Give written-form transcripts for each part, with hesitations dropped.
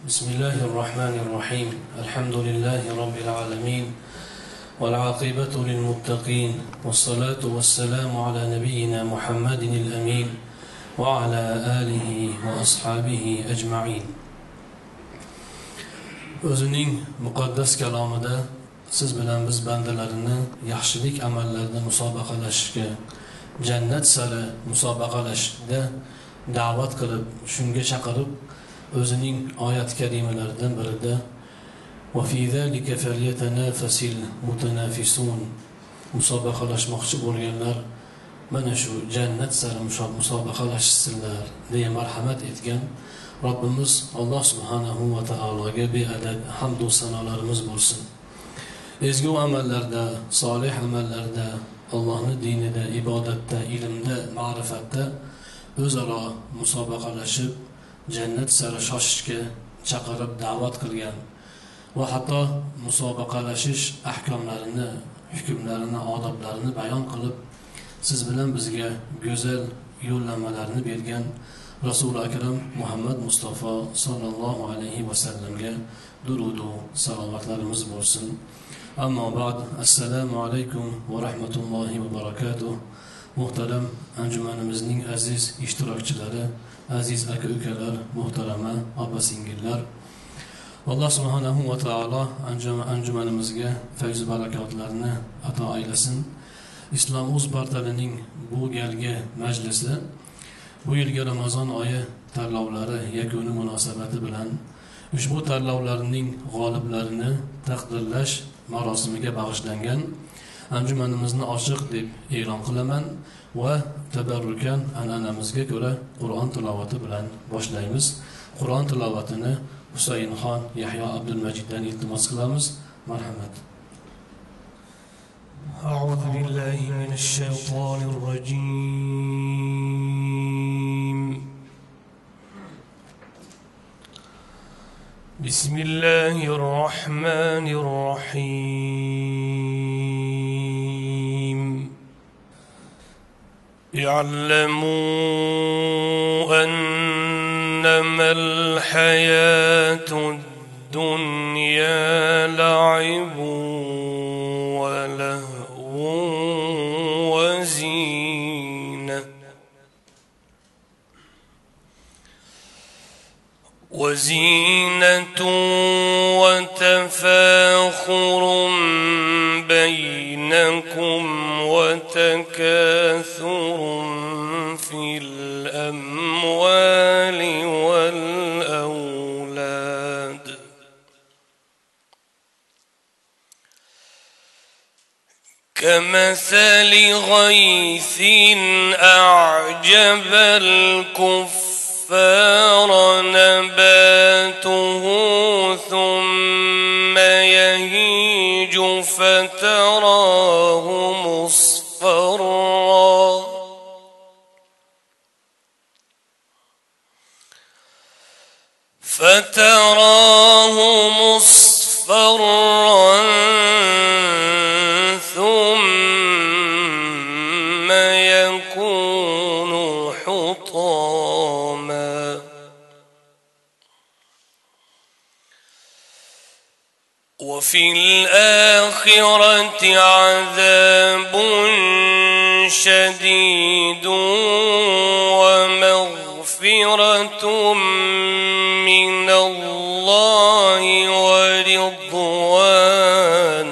بسم الله الرحمن الرحيم. الحمد لله رب العالمين، والعاقبة للمتقين، والصلاة والسلام على نبينا محمد الأمين وعلى آله وأصحابه أجمعين. O'zining muqaddas kalomida siz bilan biz bandalarini yaxshilik amallarida musobaqalashishga, jannat sari musobaqalashishda da'vat qilib, shunga chaqirib, o'zining oyat karimalaridan birida "Va fi zalika falyatanafasil mutanafisun" musobaqalashmoqchi bo'lganlar mana shu jannat sari musobaqalashsinlar deya marhamat etgan Robbimiz Alloh subhanahu va taologa beadad hamd va sanolarimiz bo'lsin. Ezgu amallarda, solih amallarda, Allohning dinida, ibodatda, ilmda, ma'rifatda o'zaro musobaqalashib, jannat sari shoshishga chaqirib da'vat qilgan va hatto musobaqalashish ahkomlarini, hukmlarini, odoblarini bayon qilib, siz bilan bizga go'zal yo'llanmalarni bergan Rasul akram Muhammad Mustafa sallallohu alayhi va sallamga durud va salomatlarimiz bo'lsin. Ammo ba'd, assalomu alaykum va rahmatullohi va barakatuh. Muhtaram anjumanimizning aziz ishtirokchilari, aziz aka-ukalar, muhtarama opa-singillar, Alloh subhanahu va taolo anjumanimizga fayz va barakotlarni ato aylasin. Islom Uz portalining bu galgi majlisi bu yilgi Ramazon oyi tanlovlari yakuni munosabati bilan ushbu tanlovlarning g'oliblarini taqdirlash marosimiga bag'ishlangan anjumanimizni ochiq deb e'lon qilaman va tabarrukan an'anamizga ko'ra Qur'on tilovati bilan boshlaymiz. Qur'on tilovatini Husaynxon Yahyo Abdulmajiddan iltimos qilamiz. Marhamat. أعوذ بالله من الشيطان الرجيم. بسم الله الرحمن الرحيم. اعلموا أنما الحياة الدنيا لعب وزينة وتفاخر بينكم وتكاثر في الأموال والأولاد كمثل غيث أعجب الكفار نباته ثم يهيج فتراه مصفرا ثم يكون حطاما وفي الآخرة عذاب شديد ومغفرة من الله ورضوان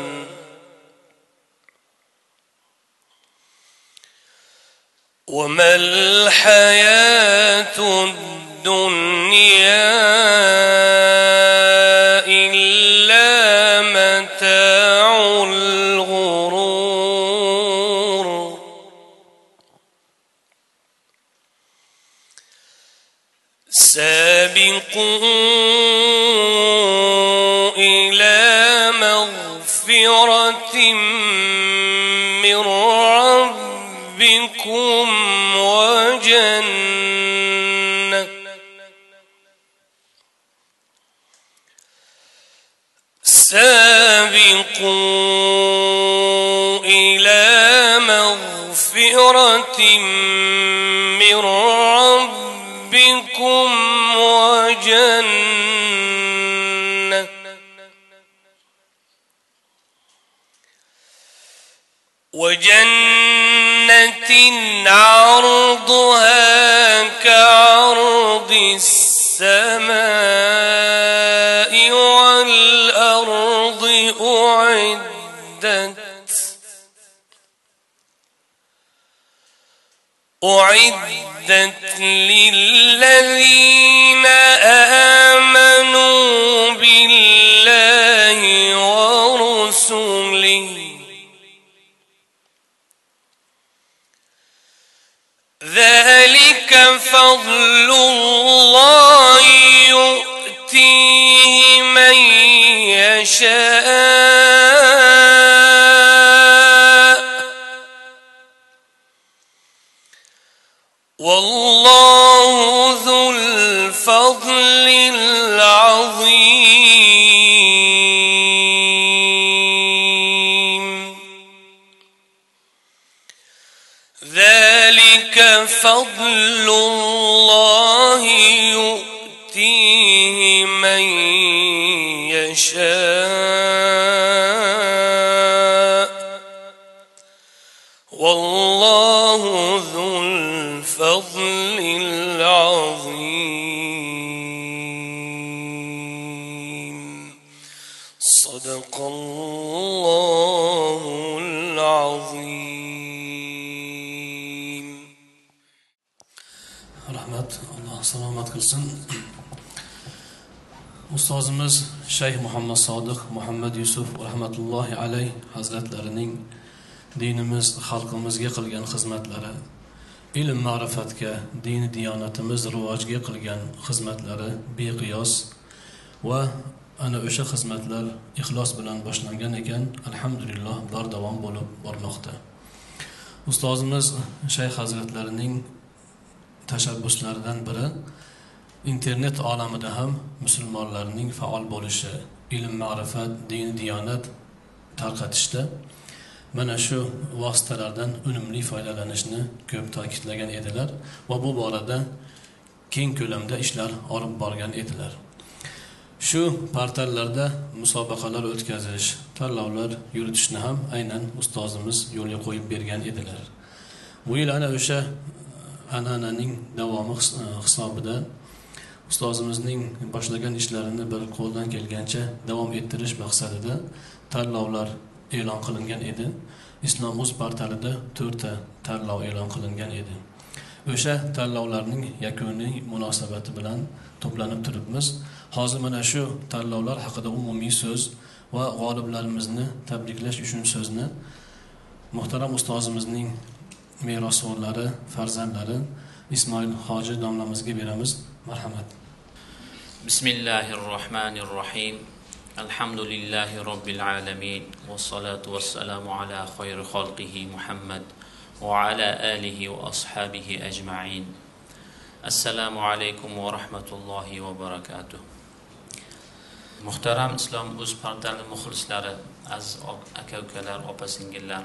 وما الحياة الدنيا سابقوا إلى مغفرة من ربكم وجنة سابقوا إلى مغفرة من ربكم وجنة وجنة عرضها كعرض السماء والأرض أعدت للذين آمنوا بالله ورسله ذلك فضل الله يؤتيه من يشاء والله ذو الفضل العظيم ذلك فضل الله يؤتيه من يشاء والله ذو الفضل العظيم صدق الله العظيم. Rahmat, Alloh salomat qilsin. Ustozimiz Shayx Muhammad Sodiq Muhammad Yusuf rahmatullohi alayh hazratlarining dinimiz, xalqimizga qilgan xizmatlari, ilm ma'rifatga, din diyonatimiz rivojiga qilgan xizmatlari beqiyos va ana o'sha xizmatlar ixlos bilan boshlangan ekan, alhamdulillah bardavom bo'lib bormoqda. Ustozimiz Shayx hazratlarining tashabbuslaridan biri internet olamida ham musulmonlarning faol bo'lishi, ilm ma'rifat, din diyonat tarqatishda mana shu vositalardan unumli foydalanishni ko'p ta'kidlagan edilar va bu borada keng ko'lamda ishlar olib borgan edilar. Shu portallarda musobaqalar o'tkazish, tanlovlar yuritishni ham aynan ustozimiz yo'lga qo'yib bergan edilar. Bu yil ana o'sha an'ananing davomi hisobida ustozimizning boshlagan ishlarini bir qo'ldan kelgancha davom ettirish maqsadida tanlovlar e'lon qilingan edi. Islom.uz portalida 4 ta tanlov e'lon qilingan edi. O'sha tanlovlarning yakuniy munosabati bilan to'planib turibmiz. Hozir mana shu tanlovlar haqida umumiy so'z va g'oliblarimizni tabriklash uchun so'zni muhtaram ustozimizning merosxo'rlari, farzandlari Ismoil Hoji domlamizga beramiz. Marhamat. Bismillahirrohmanirrohim. Alhamdulillahi robbil alamin. Vassalatu vassalamu ala khayri xalqihi Muhammad va ala alihi va ashabihi ajma'in. Assalomu alaykum va rahmatullohi va barakatuh. Muhtaram Islom.uz portali muxlislari, aziz aka-ukalar, opa-singillar.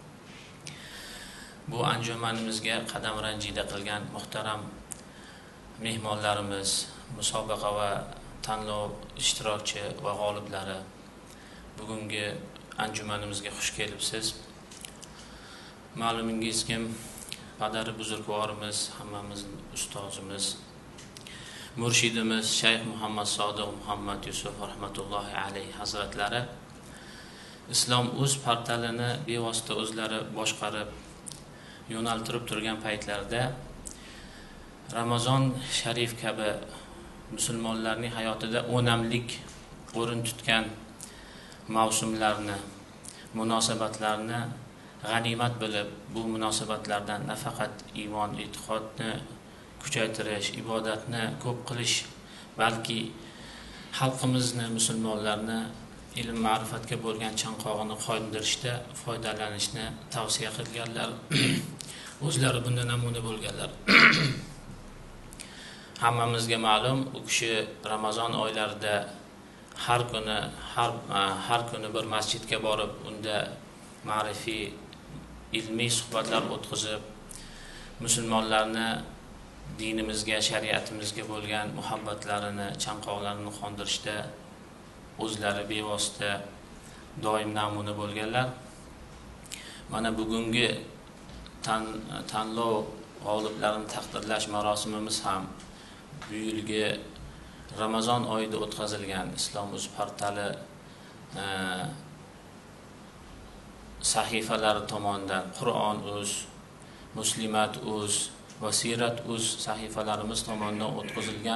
Bu anjumanimizga qadam ranjida qilgan muhtaram mehmonlarimiz, musobaqa va tanlov ishtirokchi va g'oliblari, bugungi anjumanimizga xush kelibsiz. Ma'lumingiz kim, padari buzurgvorimiz, hammamiz ustozimiz, murshidimiz Shayx Muhammad Sodiq Muhammad Yusuf rahmatullohi alayhi hazratlari Islom.uz portalini bevosita o'zlari boshqarib yo'naltirib turgan paytlarda Ramazon sharif kabi musulmonlarning hayotida o'namlik o'rin tutgan mavsumlarni, munosabatlarni g'animat bilib, bu munosabatlardan nafaqat iymon, e'tiqodni kuchaytirish, ibodatni ko'p qilish, balki xalqimizni, musulmonlarni ilm ma'rifatga bo'lgan chanqog'ini qondirishda foydalanishni tavsiya qilganlar. O'zlari bunda namuna bo'lganlar. Hammamizga ma'lum, u kishi Ramazon oylarida har kuni bir masjidga borib, unda ma'rifiy, ilmiy suhbatlar o'tkazib, musulmonlarni dinimizga, shariatimizga bo'lgan muhabbatlarini, chanqoqlarini qondirishda o'zlari bevosita doim namuna bo'lganlar. Mana bugungi tanlov g'oliblarini taqdirlash marosimimiz ham bu yilgi Ramazon oyida o'tkazilgan Islom.uz portali sahifalari tomonidan Qur'on.uz, Muslimat.uz va Sirat.uz sahifalarimiz tomonidan o'tkazilgan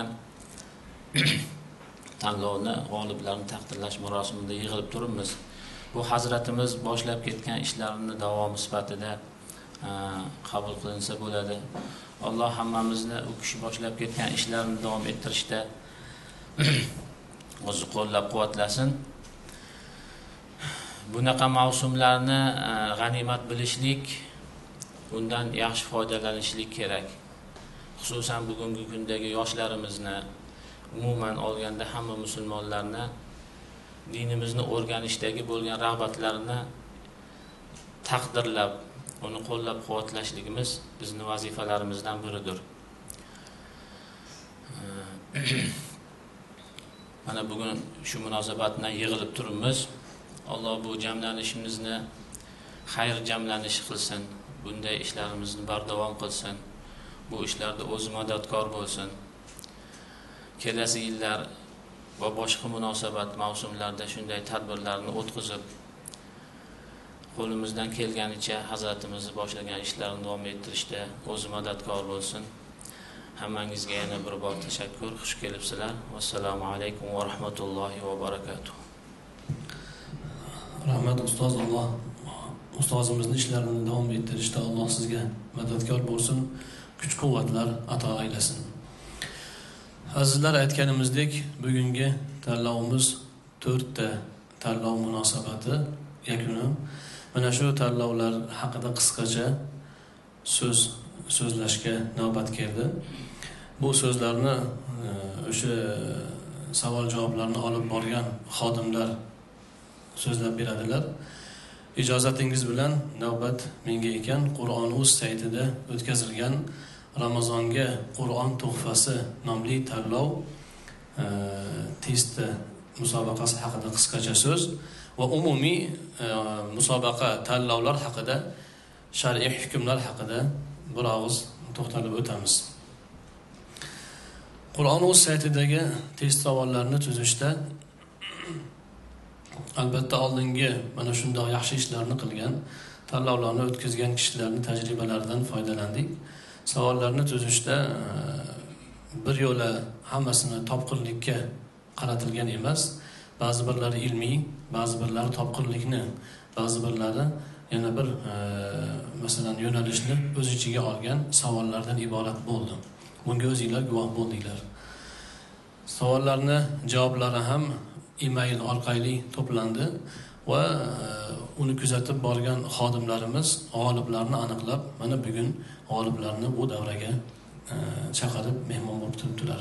tanlovni g'oliblarini taqdirlash marosimida yig'ilib turibmiz. Bu hazratimiz boshlab ketgan ishlarini davomi sifatida qabul qilinsa bo'ladi. Alloh hammamizni u kishi boshlab ketgan ishlarini davom ettirishda o'zi qo'llab-quvvatlasin. Bunaqa mavsumlarni g'animat bilishlik, undan yaxshi foydalanishlik kerak. Xususan bugungi kundagi yoshlarimizni, umuman olganda hamma musulmonlarni dinimizni o'rganishdagi bo'lgan rag'batlarini taqdirlab, uni qo'llab-quvvatlashligimiz bizning vazifalarimizdan biridir. Mana bugun shu munosabat bilan yig'ilib turibmiz. Alloh bu jamlanishimizni xayr jamlanish qilsin. Bunday ishlarimizni bardavom qilsin. Bu ishlarda o'zi madadkor bo'lsin. Kelasi yillar va boshqa munosabat mavsumlarda shunday tadbirlarni o'tkazib, qo'limizdan kelganicha Hazratimizni boshlagan ishlarni davom ettirishda o'zi madadkor bo'lsin. Hammangizga yana bir bor tashakkur, xush kelibsizlar. Assalomu alaykum va rahmatullohi va barakatuh. Rahmat ustoz, Alloh ustozimizning ishlarini davom ettirishda Alloh sizga madadkor bo'lsin, kuch-quvvatlar ato aylasin. Azizlar, aytganimizdek, bugungi tanlovimiz 4 ta tanlov munosabati yakuni. Mana shu tanlovlar haqida qisqacha so'zlashga navbat keldi. Bu so'zlarni o'sha savol-javoblarni olib borgan xodimlar so'zlab beradilar. Ijozatingiz bilan navbat menga ekan. Qur'on.uz saytida o'tkazilgan Ramazonga Qur'on tuhfasi nomli tanlov test musobaqasi haqida qisqacha so'z va umumiy musobaqa tanlovlar haqida, shar'iy hukmlar haqida bir og'iz to'xtalib o'tamiz. Qur'on.uz saytidagi test savollarni tuzishda albatta oldingi mana shunday yaxshi ishlarni qilgan, tanlovlarni o'tkazgan kishilarning tajribalaridan foydalandik. Savollarni tuzishda bir yo'la hammasini topqirlikka qaratilgan emas. Ba'zi birlari ilmiy, ba'zi birlari topqirlikni, ba'zi birlari yana bir masalan yo'nalishni o'z ichiga olgan savollardan iborat bo'ldi. Bunga o'zingizlar guvoh bo'ldinglar. Savollarning javoblari ham email orqali to'plandi va uni kuzatib borgan xodimlarimiz g'oliblarni aniqlab, mana bugun g'oliblarni bu davraga chaqirib mehmon bo'lib turibdilar.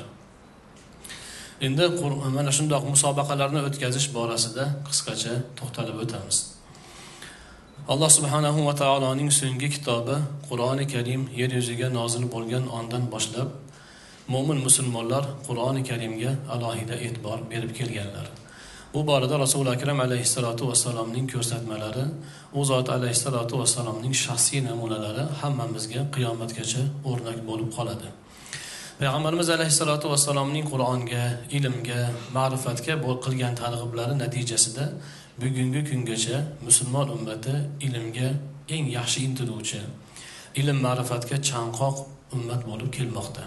Endi mana shunday musobaqalarni o'tkazish borasida qisqacha to'xtalib o'tamiz. Alloh subhanahu va taoloning so'nggi kitobi Qur'oni Karim yer yuziga nozil bo'lgan ondan boshlab mo'min musulmonlar Qur'oni Karimga alohida e'tibor berib kelganlar. Bu borada Rasul akram alayhissalatu vassalomning ko'rsatmalari, u zot alayhissalatu vassalomning shaxsiy namunalari hammamizga qiyomatgacha o'rnak bo'lib qoladi. Payg'ambarimiz alayhissalatu vassalomning Qur'onga, ilmga, ma'rifatga qilgan targ'iblari natijasida bugungi kungacha musulmon ummati ilmga eng yaxshi intiluvchi, ilm ma'rifatga chanqoq ummat bo'lib kelmoqda.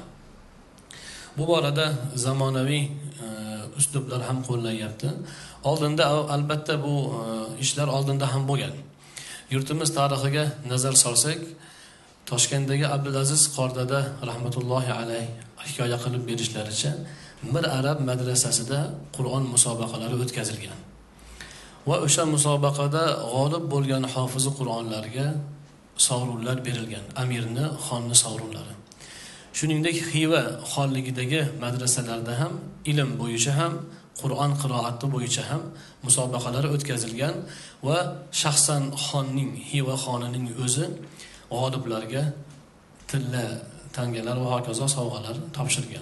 Bu borada zamonaviy uslublar ham qo'llanyapti. Oldinda albatta bu ishlar oldinda ham bo'lgan. Yurtimiz tarixiga nazar solsak, Toshkentdagi Abdulaziz Qordada rahmatullohi alayh hikoya qilib berishlaricha Mir Arab madrasasida Qur'on musobaqalari o'tkazilgan. Va o'sha musobaqada g'olib bo'lgan hofizi Qur'onlarga sovrinlar berilgan. Amirni, xonni sovrinlari. Shuningdek, Xiva xonligidagi madrasalarda ham ilm bo'yicha ham, Qur'on qiroati bo'yicha ham musobaqalar o'tkazilgan va shaxsan xonning, Xiva xonining o'zi g'oliblarga tilla, tangalar va hokazo sovg'alar topshirgan.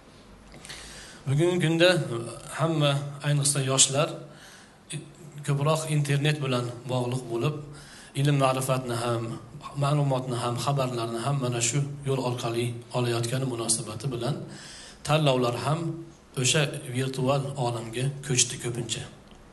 Bugungi kunda hamma, ayniqsa yoshlar ko'proq internet bilan bog'liq bo'lib, ilm ma'rifatni ham, ma'lumotni ham, xabarlarni ham mana shu yo'l orqali olayotgani munosabati bilan tanlovlar ham o'sha virtual olamga ko'chdi ko'pincha.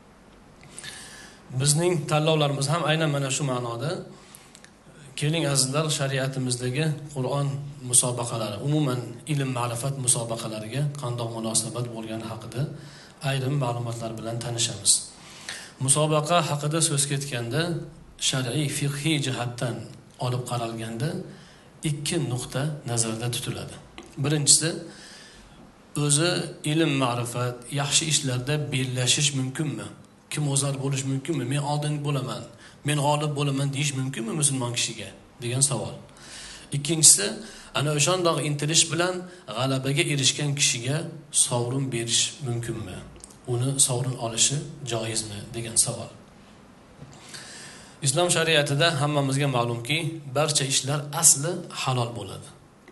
Bizning tanlovlarimiz ham aynan mana shu ma'noda. Keling azizlar, shariatimizdagi Qur'on musobaqalari, umuman ilm ma'rifat musobaqalariga qanday munosabat bo'lgani haqida ayrim ma'lumotlar bilan tanishamiz. Musobaqa haqida so'z ketganda, shar'iy fiqhiy jihatdan olib qaralganda ikki nuqta nazarda tutiladi. Birinchisi, o'zi ilm ma'rifat, yaxshi ishlarda bellashish mumkinmi? Kim o'zar bo'lish mumkinmi? Men oldin bo'laman, men g'olib bo'laman deyish mumkinmi musulmon kishiga degan savol. Ikkinchisi, ana o'shandoq intilish bilan g'alabaga erishgan kishiga sovrin berish mumkinmi? Uni sovrin olishi joizmi degan savol. Islom shariatida hammamizga ma'lumki, barcha ishlar asli halol bo'ladi.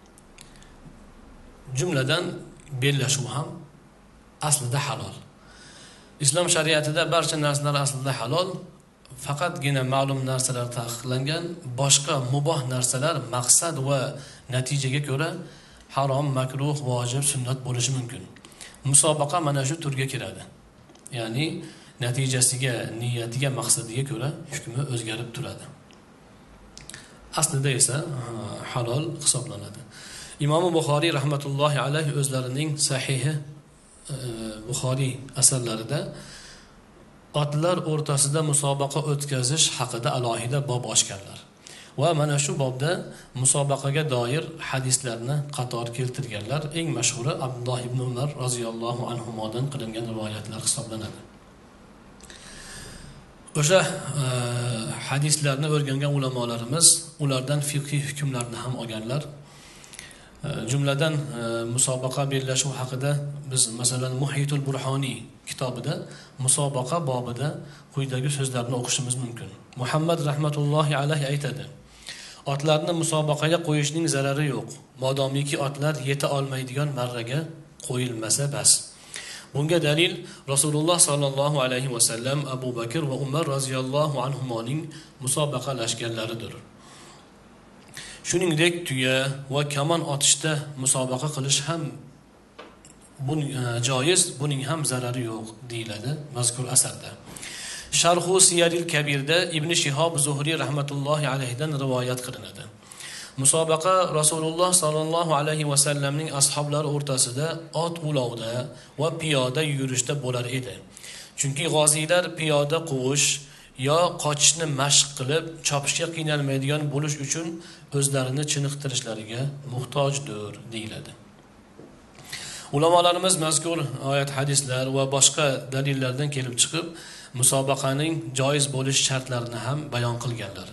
Jumladan bellashuv ham aslida halol. Islom shariatida barcha narsalar aslida halol, faqatgina ma'lum narsalar taqiqlangan, boshqa muboh narsalar maqsad va natijaga ko'ra harom, makruh, vojib, sunnat bo'lishi mumkin. Musobaqa mana shu turga kiradi. Ya'ni natijasiga, niyatiga, maqsadiga ko'ra hukmi o'zgarib turadi. Aslida esa halol hisoblanadi. Imom Buxoriy rahmatullohi alayhi o'zlarining sahihi Buxoriy asarlarida otlar o'rtasida musobaqa o'tkazish haqida alohida bob ochganlar. Va mana shu bobda musobaqaga doir hadislarni qator keltirganlar. Eng mashhuri Abdulloh ibn Umar roziyallohu anhumodan qilingan rivoyatlar hisoblanadi. O'sha hadislarni o'rgangan ulamolarimiz ulardan fiqhiy hukmlarni ham olganlar. Jumladan musobaqa bellashuv haqida biz masalan Muhitul Burhoniy kitobida musobaqa bobida quyidagi so'zlarni o'qishimiz mumkin. Muhammad rahmatullohi alayhi aytadi: Otlarni musobaqaga qo'yishning zarari yo'q, modomiki otlar yeta olmaydigan marraga qo'yilmasa bas. Bunga dalil Rasululloh sallallohu alayhi va sallam Abu Bakr va Umar roziyallohu anhumoning musobaqalashganlaridir. Shuningdek, tuya va kamon otishda musobaqa qilish ham joiz, buning ham zarari yo'q deyiladi mazkur asarda. Sharhu Siyaril Kabirda Ibn Shihob Zuhri rahmatullohi alayhidan rivoyat qilinadi. Musobaqa Rasululloh sallallohu alayhi va sallamning ashablari o'rtasida ot ulovda va piyoda yurishda bo'lar edi. Chunki g'oziylar piyoda quvish yo qochishni mashq qilib, chopishga qiynalmaydigan bo'lish uchun o'zlarini chiniqtirishlariga muhtojdir deyiladi. Ulamolarimiz mazkur oyat hadislar va boshqa dalillardan kelib chiqib, musobaqaning joiz bo'lish shartlarini ham bayon qilganlar.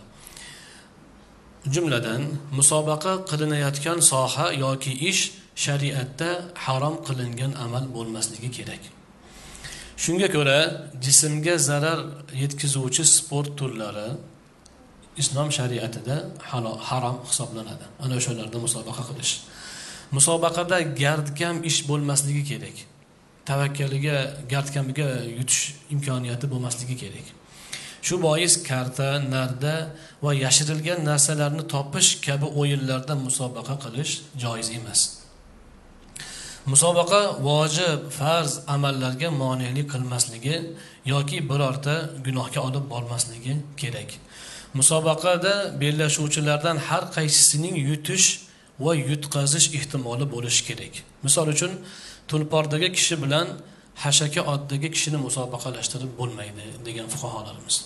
Jumladan, musobaqa qilinayotgan soha yoki ish shariatda harom qilingan amal bo'lmasligi kerak. Shunga ko'ra, jismga zarar yetkazuvchi sport turlari islom shariatida harom hisoblanadi. Ana o'shalarda musobaqa qilish. Musobaqada gardkam ish bo'lmasligi kerak. Tavakkaliga, gardkamiga yutish imkoniyati bo'lmasligi kerak. Shu bois karta, narda va yashirilgan narsalarni topish kabi o'yinlarda musobaqa qilish joiz emas. Musobaqa vojib, farz amallarga monelik qilmasligi yoki birorta gunohga olib bormasligi kerak. Musobaqada bellashuvchilardan har qaysisining yutish va yutqazish ehtimoli bo'lishi kerak. Misol uchun, tulpordagi kishi bilan hashaka otdagi kishini musobaqalashtirib bo'lmaydi degan fuqarolarimiz.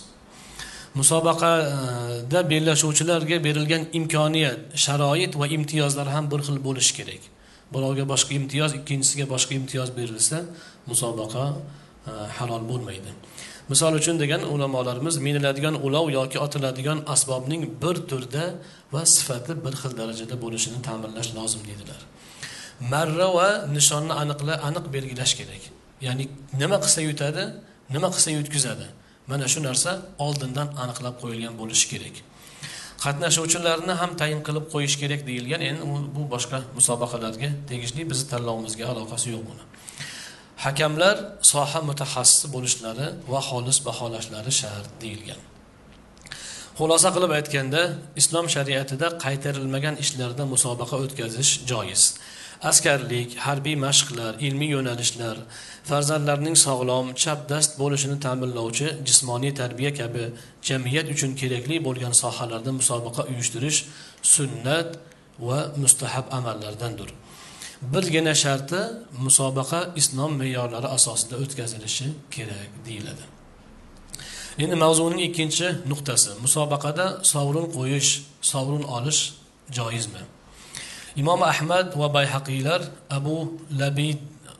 Musobaqada bellashuvchilarga berilgan imkoniyat, sharoit va imtiyozlar ham bir xil bo'lishi kerak. Birovga boshqa imtiyoz, ikkinchisiga boshqa imtiyoz berilsa, musobaqa halol bo'lmaydi. Misol uchun degan ulamolarimiz miniladigan ulov yoki otiladigan asbobning bir turda va sifati bir xil darajada bo'lishini ta'minlash lozim dedilar. Marra va nishonni aniq belgilash kerak. Ya'ni nima qilsa yutadi, nima qilsa yutkazadi. Mana shu narsa oldindan aniqlab qo'yilgan bo'lishi kerak. Qatnashuvchilarni ham tayin qilib qo'yish kerak deyilgan. Endi bu boshqa musobaqalarga tegishli, bizning tanlovimizga aloqasi yo'q buni. Hakamlar soha mutaxassisi bo'lishlari va xolis baholashlari shart deyilgan. Xulosa qilib aytganda, islom shariatida qaytarilmagan ishlarda musobaqa o'tkazish joiz. Askarlik, harbiy mashqlar, ilmiy yo'nalishlar, farzandlarning sog'lom, chapdast bo'lishini ta'minlovchi jismoniy tarbiya kabi jamiyat uchun kerakli bo'lgan sohalarda musobaqa uyushtirish sunnat va mustahab amallardandir. Birgina sharti musobaqa islom me'yorlari asosida o'tkazilishi kerak deyiladi. Endi mavzuning ikkinchi nuqtasi, musobaqada sovrin qo'yish, sovrin olish joizmi? Imom Ahmad va Bayhaqiylar Abu Labid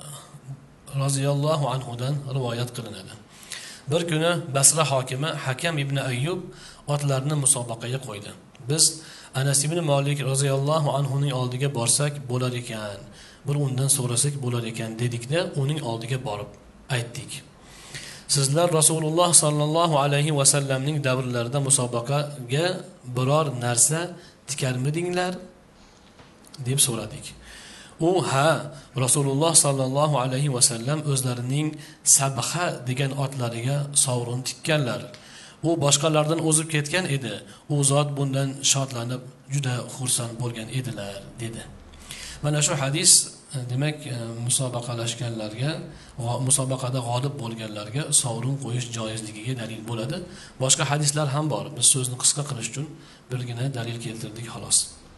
roziyallohu anhu dan rivoyat qilinadi. Bir kuni Basra hokimi Hakam ibn Ayyub otlarni musobaqaga qo'ydi. Biz Anas ibn Malik roziyallohu anhu ning oldiga borsak bo'lar ekan, bir undan so'rasak bo'lar ekan dedikda, uning oldiga borib aytdik. Sizlar Rasululloh sallallohu alayhi va sallamning davrlarida musobaqaga biror narsa tikarmidinglar deb so'radik. U ha, Rasululloh sallallohu alayhi va sallam o'zlarining Sabha degan otlariga sovrin tikkanlar. U boshqalardan o'zib ketgan edi. U zot bundan shodlanib juda xursand bo'lgan edilar dedi. Mana shu hadis demak musobaqalashganlarga va musobaqada g'olib bo'lganlarga sovrin qo'yish joizligiga dalil bo'ladi. Boshqa hadislar ham bor. Biz so'zni qisqa qilish uchun birgina dalil keltirdik xolos.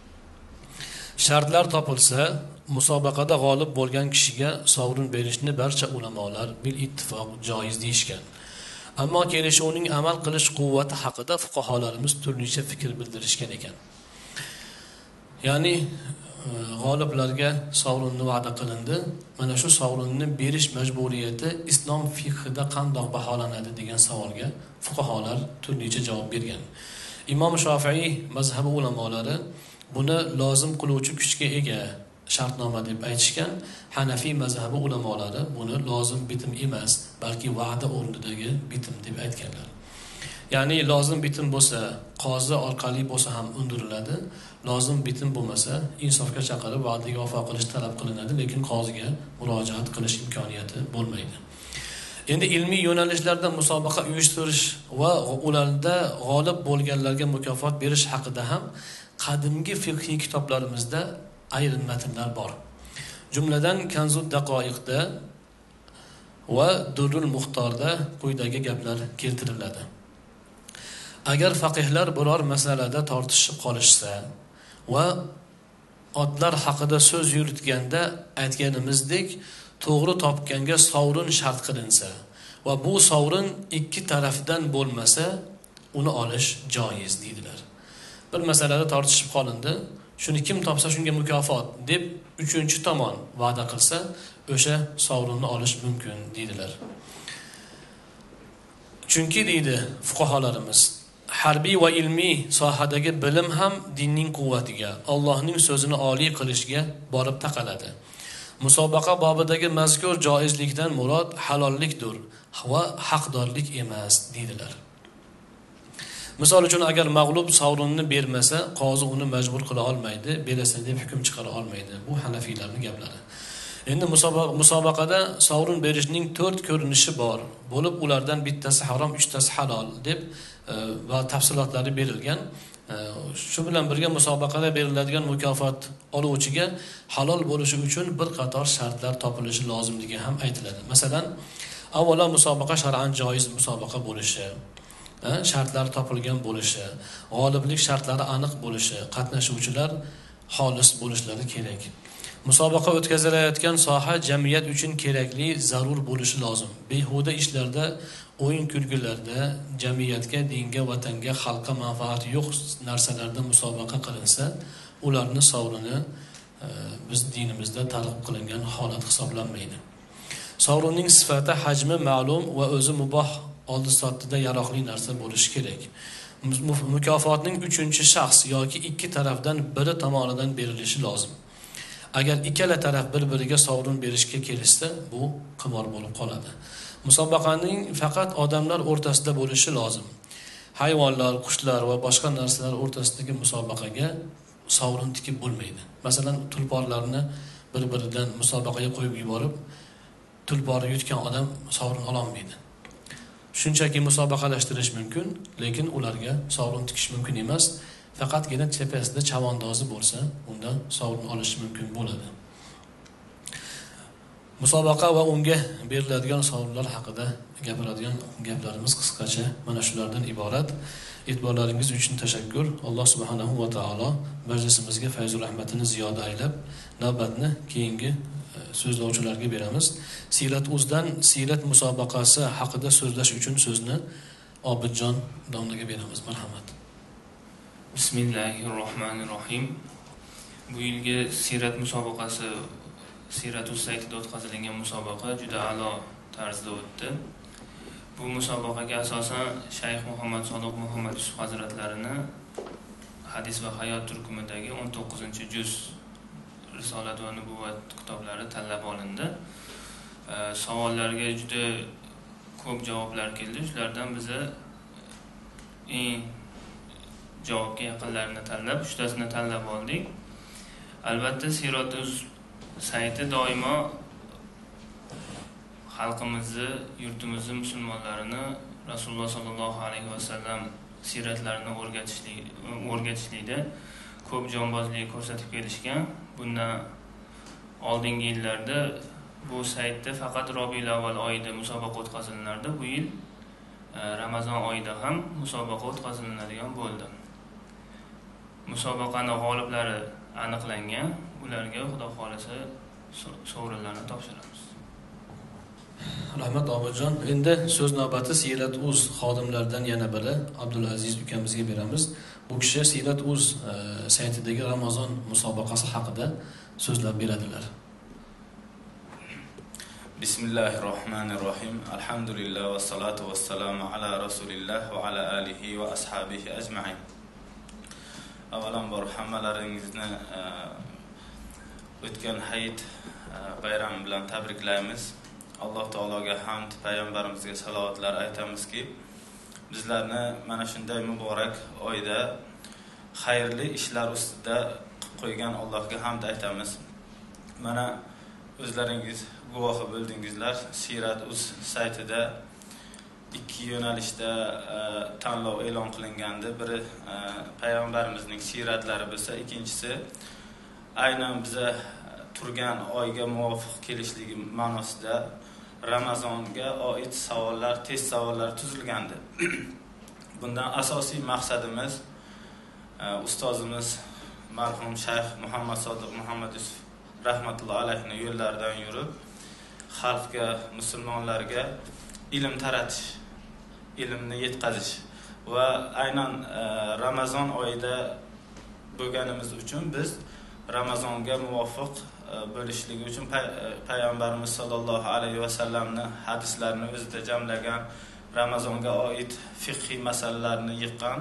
Shartlar topilsa, musobaqada g'olib bo'lgan kishiga sovrin berishni barcha ulamolar bil ittifoq joiz deyishgan. Ammo kelishuvning amal qilish quvvati haqida fuqaholarimiz turlicha fikr bildirishgan ekan. Ya'ni g'oliblarga sovrinni va'da qilindi. Mana shu sovrinni berish majburiyati islom fiqhida qanday baholanadi degan savolga fuqaholar turlicha javob bergan. Imom Shofiy mazhabi ulamolari buni lozim qiluvchi kuchga ega shartnoma deb aytishgan. Hanafiy mazhabi ulamolari buni lozim bitim emas, balki va'da o'rnidagi bitim deb aytganlar. Ya'ni lozim bitim bo'lsa, qozi orqali bo'lsa ham undiriladi. Lozim bitim bo'lmasa, insofga chaqirib va'daga vafo qilish talab qilinadi, lekin qoziga murojaat qilish imkoniyati bo'lmaydi. Endi ilmiy yo'nalishlarda musobaqa uyushtirish va ularda g'olib bo'lganlarga mukofot berish haqida ham qadimgi fiqhiy kitoblarimizda ayrim matnlar bor. Jumladan Kanzud Daqoiqda va Durrul Muxtorda quyidagi gaplar keltiriladi. Agar faqihlar biror masalada tortishib qolishsa va otlar haqida so'z yuritganda aytganimizdek to'g'ri topganga sovrin shart qilinsa va bu sovrin ikki tarafdan bo'lmasa, uni olish joiz deydilar. Bir masalada tortishib qolindi, shuni kim topsa shunga mukofot deb uchinchi tomon va'da qilsa, o'sha sovrinni olish mumkin deydilar. Chunki deydi fuqaholarimiz, harbiy va ilmiy sohadagi bilim ham dinning quvvatiga, Allohning so'zini oliy qilishga borib taqaladi. Musobaqa bobidagi mazkur joizlikdan murod halollikdir va haqdorlik emas deydilar. Misol uchun agar mag'lub sovrinni bermasa, qozi uni majbur qila olmaydi, berasin deb hukm chiqara olmaydi. Bu Hanafiylarning gaplari. Endi musobaqada sovrin berishning 4 ko'rinishi bor. Bo'lib ulardan bittasi harom, 3tasi halol deb va tafsilotlari berilgan. Shu bilan birga musobaqada beriladigan mukofot oluvchiga halol bo'lishi uchun bir qator shartlar topilishi lozimligi ham aytiladi. Masalan, avvalo musobaqa shar'an joiz musobaqa bo'lishi, shartlar topilgan bo'lishi, g'oliblik shartlari aniq bo'lishi, qatnashuvchilar xolis bo'lishlari kerak. Musobaqa o'tkazilayotgan soha jamiyat uchun kerakli, zarur bo'lishi lozim. Behuda ishlarda, o'yin-kulgilarda jamiyatga, dinga, vatanga, xalqqa manfaati yo'q narsalarda musobaqa qilinsa, ularning sovrini biz dinimizda talab qilingan holat hisoblanmaydi. Sovrinning sifati, hajmi ma'lum va o'zi muboh oldi-sotdida yaroqli narsa bo'lishi kerak. Mukofotning 3-shaxs yoki ikki tarafdan biri tomonidan berilishi lozim. Agar ikkala taraf bir-biriga sovrin berishga kelishsa, bu qimor bo'lib qoladi. Musobaqaning faqat odamlar o'rtasida bo'lishi lozim. Hayvonlar, qushlar va boshqa narsalar o'rtasidagi musobaqaga sovrin tikib bo'lmaydi. Masalan, tulporlarni bir-biridan musobaqaga qo'yib yuborib, tulpori yutgan odam sovrin ola olmaydi. shunchaki musobaqalashtirish mumkin, lekin ularga sovrin tikish mumkin emas. Faqatgina tepasida chavandozi bo'lsa, unda sovrin olish mumkin bo'ladi. Musobaqa va unga beriladigan sovrinlar haqida gapiradigan gaplarimiz qisqacha mana shulardan iborat. E'tiborlaringiz uchun tashakkur. Alloh subhanahu va taolo majlisimizga fayz va rahmatini ziyoda aylab, navbatni keyingi so'zlovchilarga beramiz. Sirat.uzdan sirat musobaqasi haqida so'zlash uchun so'zni Obidjon domlaga beramiz. Marhamat. Bismillahirrohmanirrohim. Bu yilgi sirat musobaqasi Sirat.uz saytida o'tkazilgan musobaqa juda a'lo tarzda o'tdi. Bu musobaqaga asosan Shayx Muhammad Sodiq Muhammad Yusuf hazratlarini Hadis va hayot turkumidagi 19-juz Risolat va Nubuvat kitoblari tanlab olindi. Savollarga juda ko'p javoblar keldi. Shulardan biza eng javobga yaqinlarini tanlab, 3tasini tanlab oldik. Albatta Sirat.uz sayti doimo xalqimizni, yurtimizni musulmonlarini Rasululloh sollallohu alayhi vasallam siratlarini o'rgatishlikda ko'p jonbozlik ko'rsatib kelishgan. Bundan oldingi yillarda bu saytda faqat Robiul avval oyida musobaqa o'tkazilardi. Bu yil Ramazon oyida ham musobaqa o'tkaziladigan bo'ldi. Musobaqaning g'oliblari aniqlangan. Ularga Xudo xolasa sovrinlarni topshiramiz. Rahmat Obidjon. Endi so'z navbati Sirat.uz xodimlaridan yana biri Abdulaziz ukamizga beramiz. Bu kishi Sirat.uz saytidagi Ramazon musobaqasi haqida so'zlab beradilar. Bismillahirrohmanirrohim. Alhamdulillah va salatu vassalamu ala rasulillah va ala alihi va ashabihi ajma'in. Avvalambor hammalaringizni o'tgan hayit bayrami bilan tabriklaymiz. Alloh taologa hamd, payg'ambarimizga salovatlar aytamizki, bizlarni mana shunday muborak oyda xayrli ishlar ustida qo'ygan Allohga hamd aytamiz. Mana o'zlaringiz guvohi bo'ldingizlar, Sirat.uz saytida ikki yo'nalishda tanlov e'lon qilingandi. Biri payg'ambarimizning siratlari bo'lsa, ikkinchisi aynan biza turgan oyga muvofiq kelishligi ma'nosida Ramazonga oid savollar, test savollar tuzilgandi. Bundan asosiy maqsadimiz ustozimiz marhum Shayx Muhammad Sodiq Muhammad Yusuf rahmatullohi alayhi yo'llaridan yurib, xalqga, musulmonlarga ilm taratish, ilmni yetkazish va aynan Ramazon oyida bo'lganimiz uchun biz Ramazonga muvofiq bo'lishligi uchun payg'ambarimiz sollallohu alayhi vasallamning hadislarini o'zida jamlagan, Ramazonga oid fiqhiy masalalarni yig'gan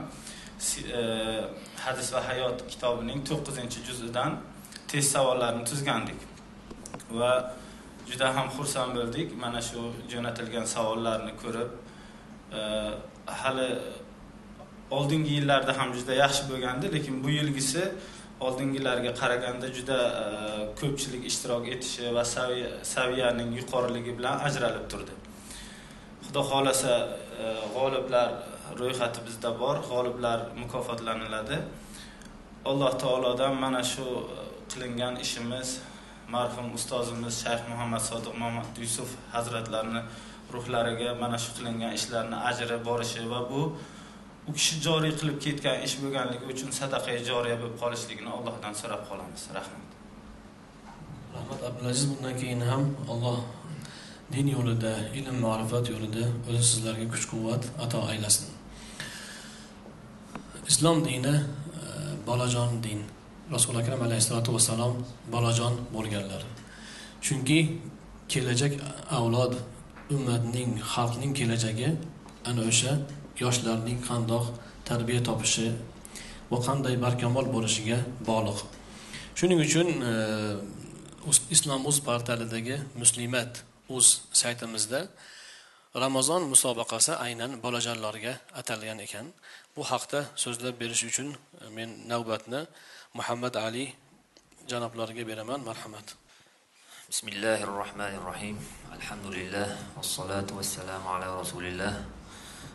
Hadis va hayot kitobining 9-juzidan test savollarni tuzgandik va juda ham xursand bo'ldik. Mana shu jo'natilgan savollarni ko'rib, hali oldingi yillarda ham juda yaxshi bo'lgandi, lekin bu yilgisi oldingilarga qaraganda juda ko'pchilik ishtirok etishi va saviyaning yuqoriligi bilan ajralib turdi. Xudo xolasa g'oliblar ro'yxati bizda bor, g'oliblar mukofotlaniladi. Alloh taolodan mana shu qilingan ishimiz, marhum ustozimiz Shayx Muhammad Sodiq Muhammad Yusuf hazratlarini ruhlariga mana shu qilingan ishlarni ajri borishi va bu u kishi joriy qilib ketgan ish bo'lganligi uchun sadaqa joriya bo'lib qolishligini Allohdan so'rab qolamiz. Rahmat. Rahmat Abdulaziz. Bundan keyin ham Alloh din yo'lida, ilm, ma'rifat yo'lida o'zi sizlarga kuch-quvvat ato aylasin. Islom dini bolajon din. Rasul akram alayhisolatu vassalom bolajon bo'lganlar. Chunki kelajak avlod, ummatning, xalqning kelajagi ana o'sha yoshlarning qandoq tarbiya topishi va qanday barkamol bo'lishiga bog'liq. Shuning uchun Islom.uz portalidagi Muslimat.uz saytimizda Ramazon musobaqasi aynan bolajonlarga atalgan ekan. Bu haqda so'zlab berish uchun men navbatni Muhammad Ali janoblariga beraman. Marhamat. Bismillahirrohmanirrohim. Alhamdulillah. Vassalatu vassalamu ala rasulillah.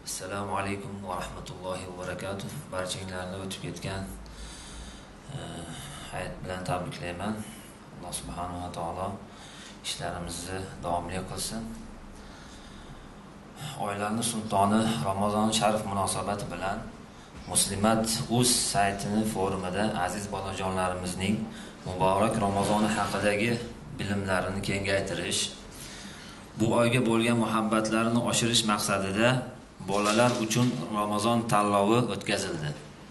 Assalomu alaykum va rahmatullohi va barakatuh. Barchanglarni o'tib ketgan hayit bilan tabriklayman. Alloh subhanahu va taolo ishlarimizni davomli qilsin. Oilaning sultoni Ramazon sharif munosabati bilan Muslimat.uz saytini forumida aziz bolajonlarimizning muborak Ramazoni haqidagi bilimlarini kengaytirish, bu oyga bo'lgan muhabbatlarini oshirish maqsadida bolalar uchun Ramazon tanlovi o'tkazildi.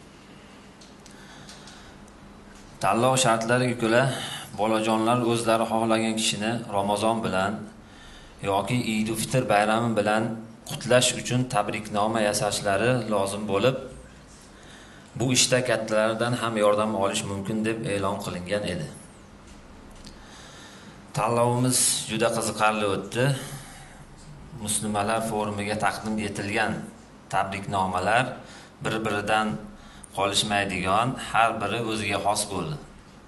Tanlov shartlariga ko'ra bolajonlar o'zlari xohlagan kishini Ramazon bilan yoki Eid ul-Fitr bayrami bilan qutlash uchun tabriknoma yasashlari lozim bo'lib, bu ishda kattalardan ham yordam olish mumkin deb e'lon qilingan edi. Tanlovimiz juda qiziqarli o'tdi. Muslimalar forumiga taqdim etilgan tabriknomalar bir-biridan qolishmaydigan, har biri o'ziga xos bo'ldi.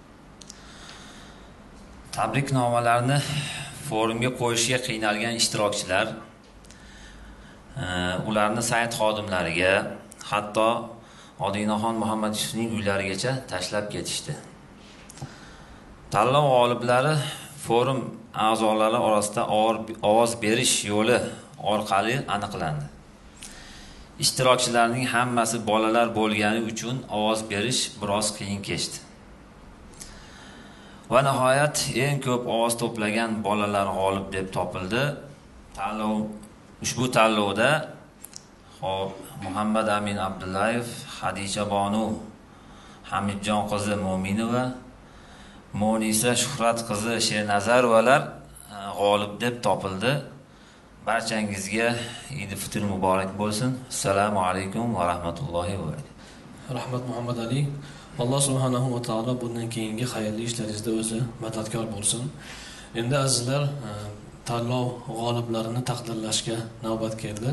Tabriknomalarni forumga qo'yishga qiynalgan ishtirokchilar ularni sayt xodimlariga, hatto Odinaxon Muhammad Yusufning uylarigacha tashlab ketishdi. Tanlov g'oliblari forum a'zolari orasida ovoz berish yo'li orqali aniqlandi. Ishtirokchilarning hammasi bolalar bo'lgani uchun ovoz berish biroz qiyin kechdi. Va nihoyat eng ko'p ovoz to'plagan bolalar g'olib deb topildi. Ushbu tanlovda Muhammad Amin Abdullayev, Hadicha Bonu Hamidjon qizi Mo'minova, Monisa Shuhrat qizi Shernazarovalar g'olib deb topildi. Barchangizga Eid ul-Fitr muborak bo'lsin. Assalomu alaykum va rahmatullohi va barakatuh. Rahmat Muhammad Ali. Alloh subhanahu va taolo bundan keyingi xayrli ishlaringizda o'zi madadkor bo'lsin. Endi azizlar, tanlov g'oliblarini taqdirlashga navbat keldi.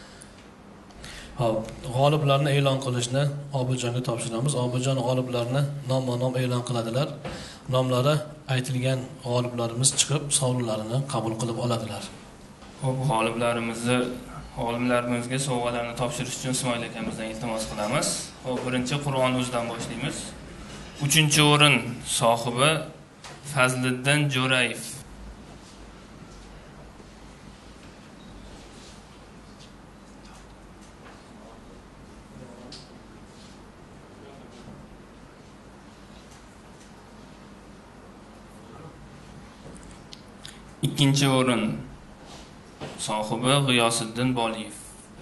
G'oliblarni e'lon qilishni Obidjonga topshiramiz. Obidjon g'oliblarni nomma-nom e'lon qiladilar. Nomlari aytilgan g'oliblarimiz chiqib, sovrinlarini qabul qilib oladilar. Xo'p, g'oliblarimizga sovg'alarni topshirish uchun Ismoil akamizdan iltimos qilamiz. Xo'p, birinchi Qur'on.uzdan boshlaymiz. 3-o'rin sohibi Fazliddin Jo'rayev. Ikkinchi o'rin sohibi G'iyosiddin Boliyev.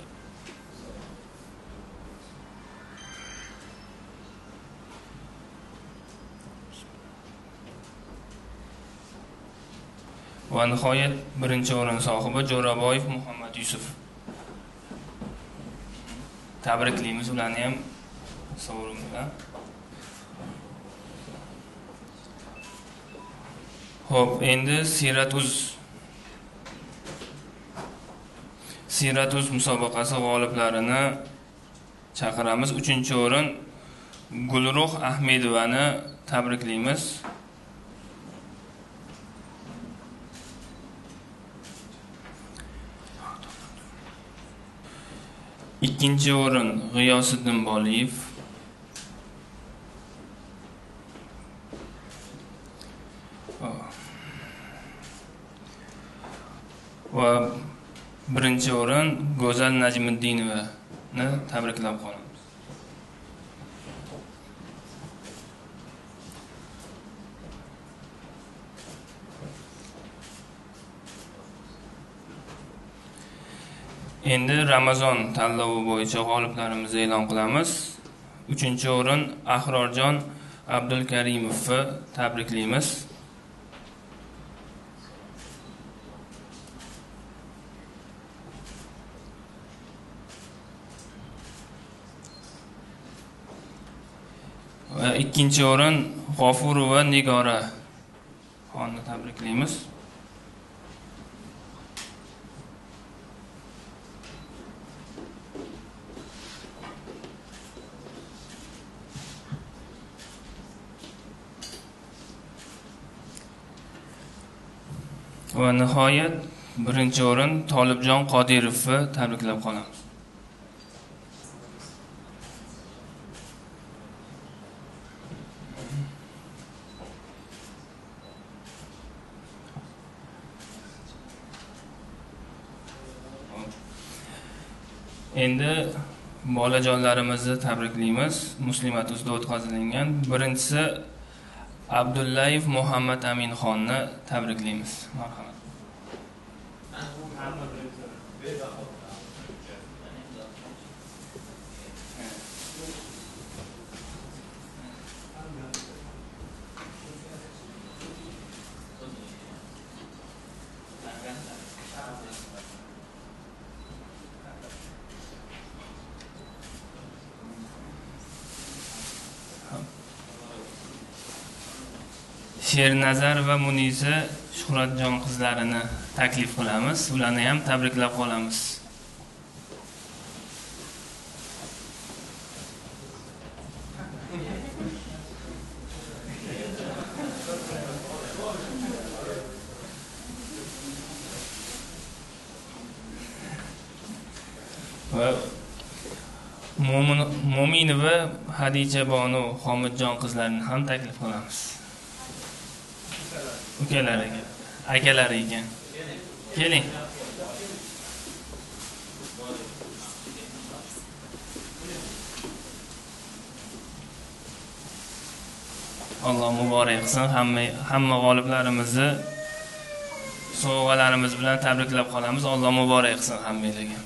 Va nihoyat birinchi o'rin sohibi Jo'raboyev Muhammad Yusuf. Tabriklaymiz ularni ham sovrin bilan. Xo'p, endi Sirat.uz musobaqasi g'oliblarini chaqiramiz. 3-o'rin Gulruh Ahmedovani tabriklaymiz. Ikkinchi o'rin G'iyosiddin Boliyev. Va birinchi o'rin Go'zal Najmiddinovani tabriklab qolamiz. Endi Ramazon tanlovi bo'yicha g'oliblarimizni e'lon qilamiz. 3-o'rin Ahrorjon Abdulkarimovni tabriklaymiz. Va ikkinchi o'rin G'ofurova Nigora xonni tabriklaymiz. Va nihoyat birinchi o'rin Tolibjon Qodirovni tabriklab qolamiz. Endi bolajonlarimizni tabriklaymiz. Muslimat uzda o'tkazilgan. Birinchisi Abdullayev Muhammad Aminxonni tabriklaymiz. Marhamat. Shernazar va Munisa Shuhratjon qizlarini taklif qilamiz. Ularni ham tabriklab qolamiz. Va Mo'minova Hadicha Bonu Xomidjon qizlarini ham taklif qilamiz. Ukalariga, akalariga. Keling. Alloh muborak qilsin. Hamma g'oliblarimizni sovg'alarimiz bilan tabriklab qolamiz. Alloh muborak qilsin hammangizga.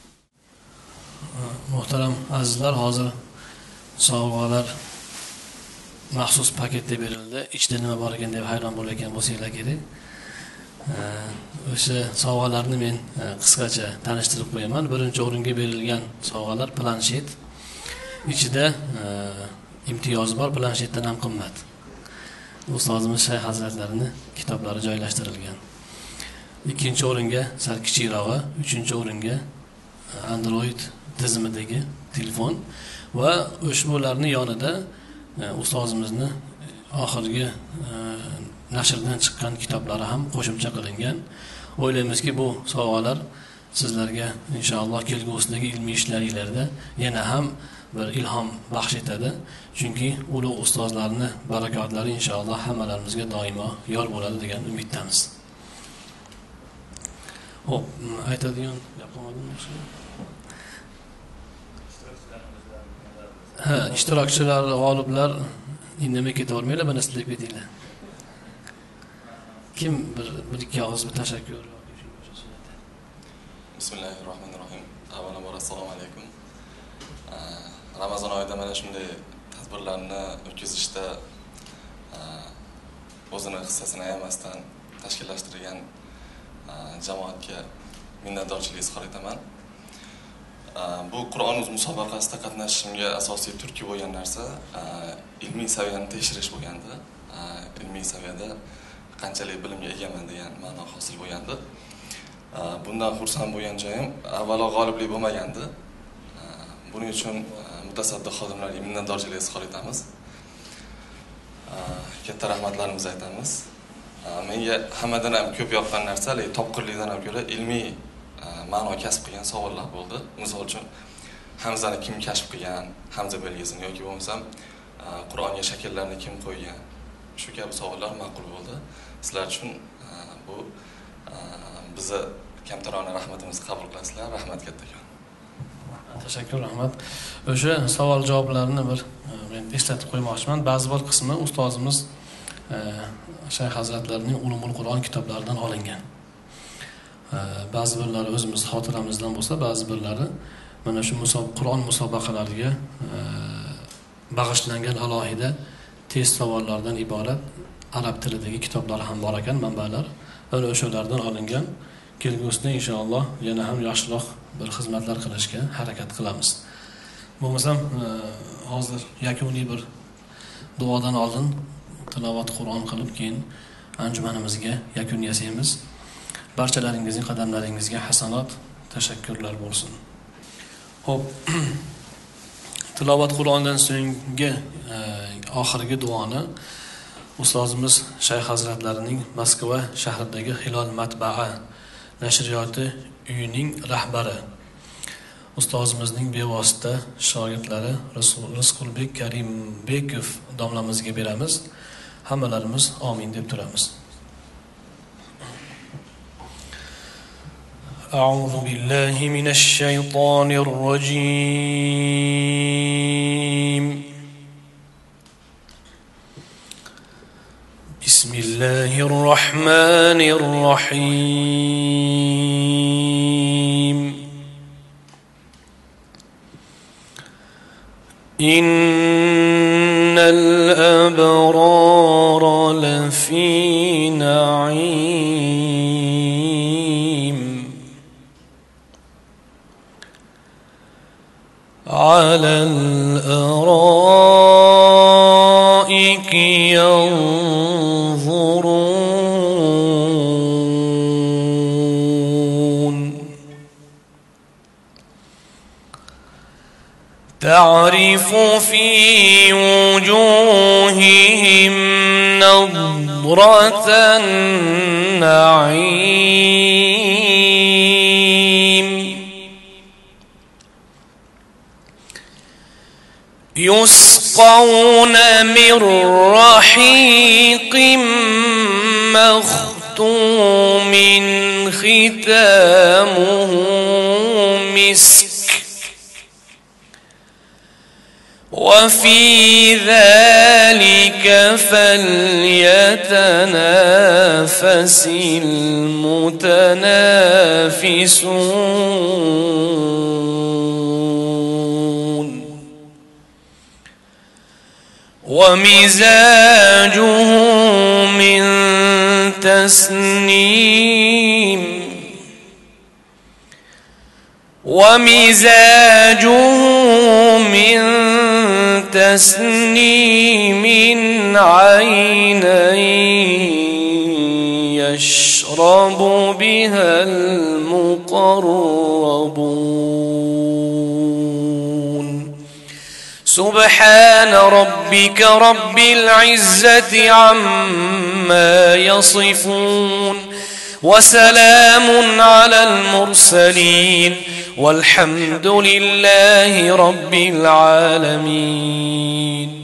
Muhtaram azizlar, hozir sovg'alar maxsus paketda berildi. Ichida nima bor ekan deb hayron bo'layotgan bo'lsanglar kerak. O'sha sovg'alarni men qisqacha tanishtirib qo'yaman. Birinchi o'ringa berilgan sovg'alar planshet. Ichida imtiyoz bor, planshetdan ham qimmat. Ustozimiz Shayx hazratlarining kitoblari joylashtirilgan. Ikkinchi o'ringa sal kichikrog'i, uchinchi o'ringa Android tizimidagi telefon va ushbularning yonida ustozimizni oxirgi nashrdan chiqqan kitoblari ham qo'shimcha qilingan. O'ylaymizki, bu sovg'alar sizlarga inshaalloh kelgusidagi ilmiy ishlaringizda yana ham bir ilhom baxsh etadi. Chunki ulug' ustozlarning barakotlari inshaalloh hammalarimizga doimo yor bo'ladi degan umiddamiz. Xo'p, aytadigan gap qolmadimi? İştirakçılar, g'oliblar indamay ketavermanglar, bana sizlar ketinglar. Kim bir ikki og'iz bir tashakkur. Bismillahirrohmanirrohim. Avvalambor assalomu alaykum. Ramazon oyida mana shunday tadbirlarni o'tkazishda o'zini hissasini ayamasdan tashkillashtirgan jamoatga minnatdorchilik izhor etaman. Bu Qur'on o'z musobaqasida qatnashishimga asosiy turtki bo'lgan narsa ilmiy saviyani tekshirish bo'lgandi. Ilmiy saviyada qanchalik bilimga egaman degan ma'no hosil bo'lgandi. Bundan xursand bo'lgan joyim avvalo g'oliblik bo'lmagandi. Buning uchun mutasaddi xodimlarga minnatdorchilik izhor etamiz. Katta rahmatlarimizni aytamiz. Menga hammadan ham ko'p yoqqan narsa topqirlikdan ham ko'ra ilmiy ma'no kasb qilgan savollar bo'ldi. Misol uchun Hamzani kim kashf qilgan, Hamza belgisini yoki bo'lmasam Qur'onga shakllarni kim qo'ygan. Shu kabi savollar ma'qul bo'ldi. Sizlar uchun bu bizni kamtarona rahmatimizni qabul qilasizlar. Rahmat kattakon. Tashakkur, rahmat. O'sha savol javoblarni bir men eslatib qo'ymoqchiman. Ba'zi bir qismi ustozimiz Shayx hazratlarining Ulumul Qur'on kitoblaridan olingan. Ba'zi birlari o'zimiz xotiramizdan bo'lsa, ba'zi birlari mana shu Qur'on musobaqalariga bag'ishlangan alohida test savollardan iborat arab tilidagi kitoblar ham bor ekan, manbalar. Ana o'shalardan olingan. Kelgusida inshaalloh yana ham yaxshiroq bir xizmatlar qilishga harakat qilamiz. Bo'lmasam hozir yakuniy bir duodan oldin tilovat Qur'on qilib keyin anjumanimizga yakun yasaymiz. Barchalaringizning qadamlaringizga hasanat, tashakkurlar bo'lsin. Xo'p, tilovat Qur'ondan so'nggi oxirgi duoni ustozimiz Shayx hazratlarining Moskva shahridagi Hilol matbaa nashriyoti uyining rahbari, ustozimizning bevosita shogirdlari Rizqulbek Karimbekov domlamizga beramiz. Hammalarimiz amin deb turamiz. أعوذ بالله من الشيطان الرجيم. بسم الله الرحمن الرحيم. إن الأبرار لفي نعيم على الأرائك ينظرون تعرف في وجوههم نضرة النعيم يسقون من رحيق مختوم ختامه مسك وفي ذلك فليتنافس المتنافسون ومزاجه من تسنيم عينا يشرب بها المقربون سبحان ربك رب العزة عما يصفون وسلام على المرسلين والحمد لله رب العالمين.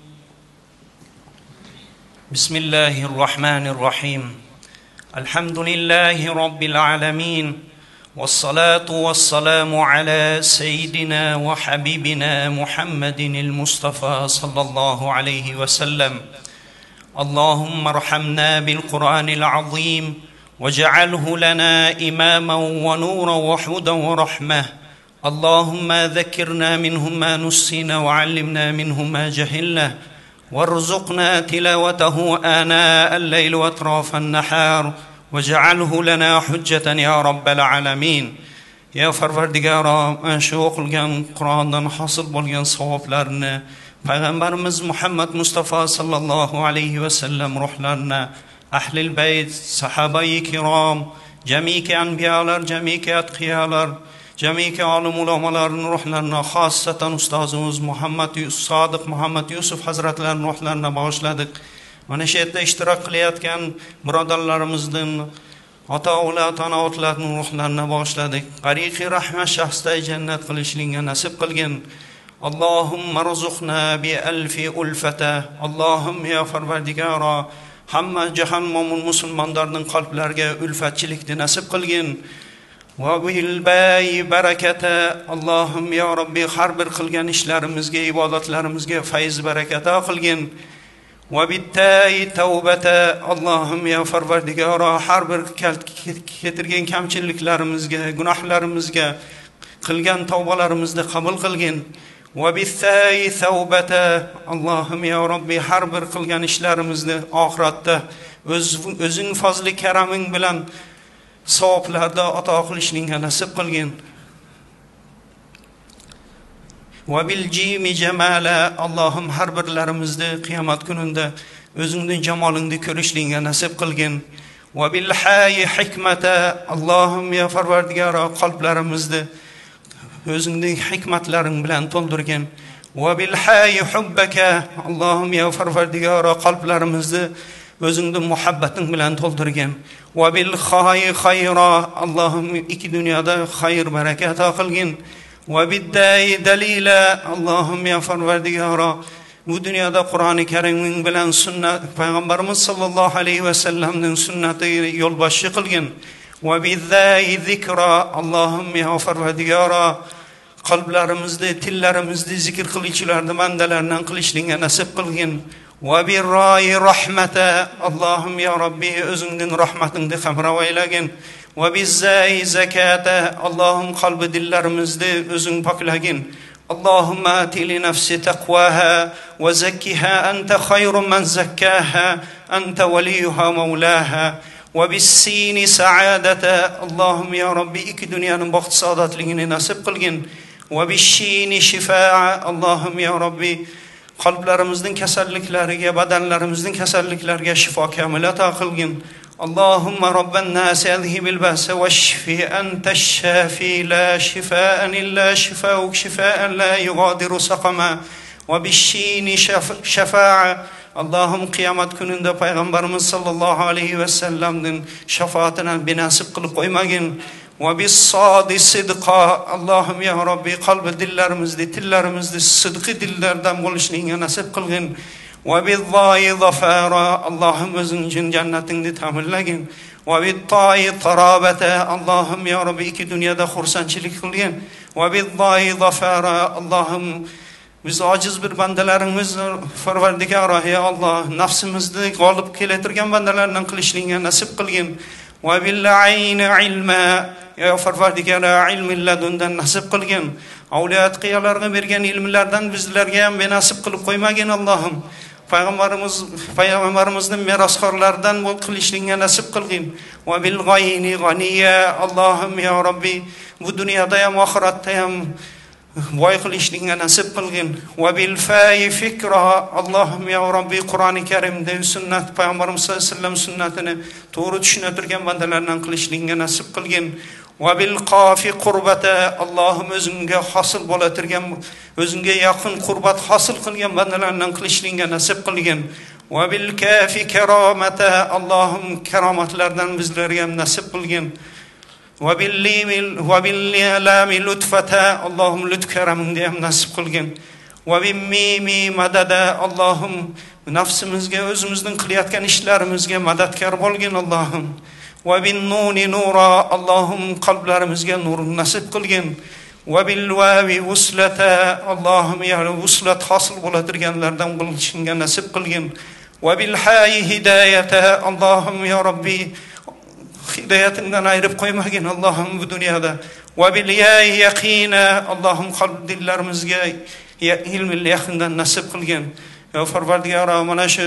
بسم الله الرحمن الرحيم. الحمد لله رب العالمين والصلاة والسلام على سيدنا وحبيبنا محمد المصطفى صلى الله عليه وسلم. اللهم ارحمنا بالقرآن العظيم واجعله لنا إماما ونورا وهدى ورحمة. اللهم ذكرنا منه ما نسينا وعلمنا منه ما جهلنا وارزقنا تلاوته آناء الليل وأطراف النهار واجعله لنا حجة يا رب العالمين. يا Parvardigaro, mana shu o'qilgan Qur'ondan hosil bo'lgan savoblarni Payg'ambarimiz Muhammad Mustafa sallallohu alayhi va sallam ruhlarini, ahlul bayt, sahabai kirom, jamiki anbiyolar, jamiki atqiyalar, jamiki olim ulamolarning ruhlarini, xossatan ustozimiz Sodiq Muhammad Yusuf hazratlarining ruhlarini bag'ishladik. Mana shu yerda ishtirok qilayotgan birodarlarimizning ota-ola, ona-otalarning ruhlarini bag'ishladik. G'ariqi rahmat shaxsda jannat qilishlikni nasib qilgin. Allohumma rzuqna bi alfi ulfata. Allohumma ya Parvardigaro, hamma jahon mo'min musulmonlarning qalblariga ulfatchilikni nasib qilgin. Va bil bay barakata. Allohumma ya Robbi har bir qilgan ishlarimizga, ibodatlarimizga fayz barakata qilgin. وبالتالي توبته اللهم يا Parvardigaro har bir ketirgan kamchiliklarimizga, gunohlarimizga qilgan tavbalarimizni qabul qilgin. وبالتالي توبته اللهم يا Robbi har bir qilgan ishlarimizni oxiratda o'zing fazli karaming bilan savoblarda ato qilishingga nasib qilgin. وبالجيم جمالا اللهم har birlarimizni qiyomat kunida o'zingning jamolingni ko'rishingga nasib qilgin. وبالحي hikmata Allohim ya Parvardigaro qalblarimizni o'zingning hikmatlaring bilan to'ldirgin. وبالحي hubbaka Allohim ya Parvardigaro qalblarimizni o'zingning muhabbating bilan to'ldirgin. وبالخير khayra Allohim ikki dunyoda xayr barakat qilgin. وبالداء دليلا اللهم يا Parvardigaro bu dunyoda Qur'oni Karimning bilan sunnat payg'ambarimiz sollallohu alayhi va sallamning sunnatiga yo'lboshchi qilgin. وبالذاء ذكرى اللهم يا Parvardigara qalblarimizni, tillarimizni zikr qiluvchilarni bandalardan qilishingga nasib qilgin. Va birroi rahmata Allohim ya Robbi o'zingning rahmatingni qamrab aylagin. Va bizzai zakata Allohim qalbi dillarimizni o'zing poklagin. Allahumma ati li nafsi taqwaha wa zakkiha anta khayru man zakkaha anta waliyuha mawlaha. Wa bis-sini sa'adata Allahum ya Robbi iki dunyoning baxt saodatligini nasib qilgin. Va bish-shini shifaa Allahum ya Robbi qalblarimizning kasalliklariga, badanlarimizning kasalliklariga shifo kamil ato qilgin. Allahumma robban nas adhibil ba'sa washfi anta ash-shafi la shifaan illa shifaa'uk shifaa'an la yughadiru saqama. Va bish-shini shafaa'a Allahum qiyomat kunida payg'ambarimiz sallallohu alayhi va sallamning shafaatini benasib qilib qo'ymagin. Va bis-sadi sidqa Allohim ya Robbi qalbi dillarimizni, tillarimizni sidqi dillardan bo'lishingga nasib qilgin. Va bil-zai zafara Allohim o'zing uchun jannatingni ta'minlagin. Va bit-ta'i tarabata Allohim ya Robbi iki dunyoda xursandchilik qilgin. Va bil-zai zafara Allohim biz ojiz bir bandalarimiz Parvardigara ya Allah nafsimizni g'olib keltirgan bandalardan qilishingga nasib qilgin. Va bil-ayni ilma ya Parvardigara ilmin ladundan nasib qilgin. Avliyat qiyalarga bergan ilmlardan bizlarga ham benasib qilib qo'ymagin Allohim. Payg'ambarimizning merosxo'rlaridan bo'l qilishingga nasib qilgin. Va bil-g'ayni g'aniya Allohim ya Robbi bu dunyoda ham oxiratda ham boy qilishingga nasib qilgin. Va bil-fa'i fikra Allohim ya Robbi Qur'oni Karimda sunnat payg'ambarimiz sollallohu alayhi vasallam sunnatini to'g'ri tushuntirgan bandalardan qilishingga nasib qilgin. Va bil-qafi qurbata Allohim o'zingga hosil bo'latirgan, o'zingga yaqin qurbat hosil qilgan bandalardan qilishingga nasib qilgin. Va bil-kafi karomata Allohim karomatlardan bizlarga ham nasib qilgin. Va bil-lami lutfata Allohim lutf karamingni ham nasib qilgin. Va bil-mimi madada Allohim nafsimizga, o'zimizning qilayotgan ishlarimizga madadkor bo'lgin Allohim. Va bin-nuni nura Allohim qalblarimizga nur nasib qilgin. Va bil-wawi wuslata Allohim ya wuslat hosil bo'latirganlardan bo'lishingga nasib qilgin. Va bil-hayi hidayata Allohim ya Robbi hidoyatingdan ayirib qo'ymagin Allohim bu dunyoda. Va bil-ya'i yaqina Allohim qalb dillarimizga ilmil yaqindan nasib qilgin. Ya Parvardigara mana shu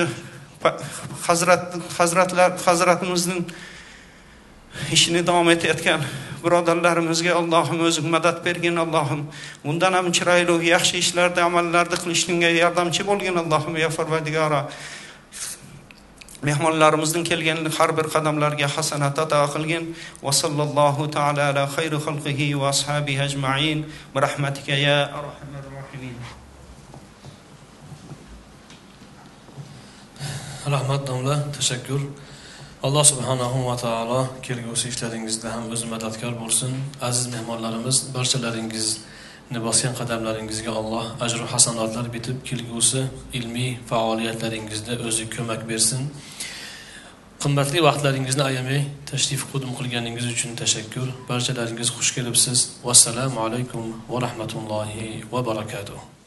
hazratimizning ishini davom etayotgan birodarlarimizga Allohim o'zing madad bergin Allohim. Bundan ham chiroyli yaxshi ishlarda, amallarda qilishingga yordamchi bo'lgin Allohim ya Parvardigara. Mehmonlarimizning kelgan har bir qadamlarga hasanat ato qilgin. Va sallallohu ta'ala ala xayri xalqihi va ashabihi ajma'in bi rahmatika ya arhamar rohimin. Rahmat domla, tashakkur. Alloh subhanahu va taolo kelgusi ishlaringizda ham o'zi madadkor bo'lsin. Aziz mehmonlarimiz, barchalaringizni bosgan qadamlaringizga Alloh ajr va hasanatlar bitib, kelgusi ilmiy faoliyatlaringizda o'zi ko'mak bersin. Qimmatli vaqtlaringizni ayamay tashrif qudum qilganingiz uchun tashakkur. Barchalaringiz xush kelibsiz. Vassalomu alaykum va rahmatullohi va barakatuh.